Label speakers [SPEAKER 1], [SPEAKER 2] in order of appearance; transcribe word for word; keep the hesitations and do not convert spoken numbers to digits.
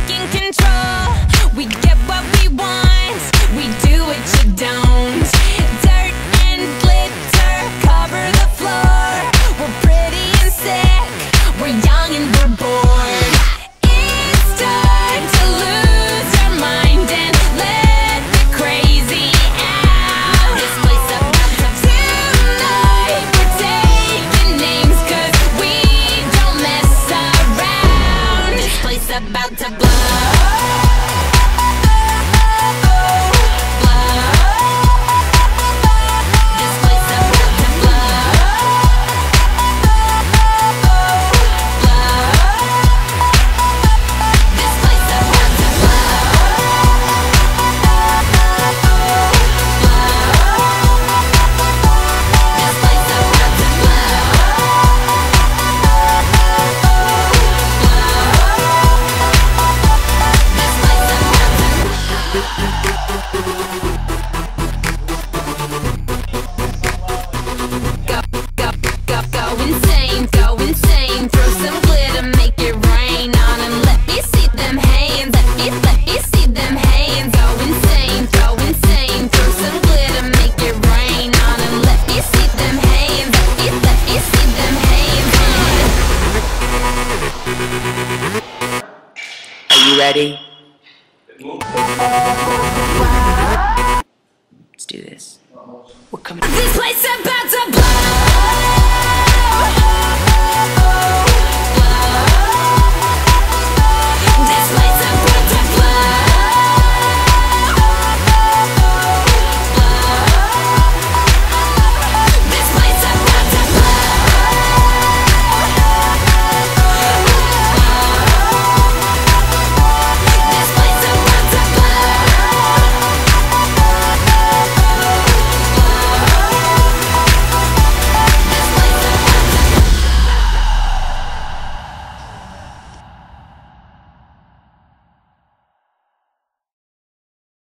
[SPEAKER 1] taking control. We get what we want, we do what you don't. Dirt and glitter cover the floor. We're pretty and sick, we're young and we're bored. It's time to lose our mind and let the crazy out. This place about to tonight, we're taking names cause we don't mess around. This place about to blow.
[SPEAKER 2] Ready? Let's do this. We're coming.
[SPEAKER 1] This place about to blow.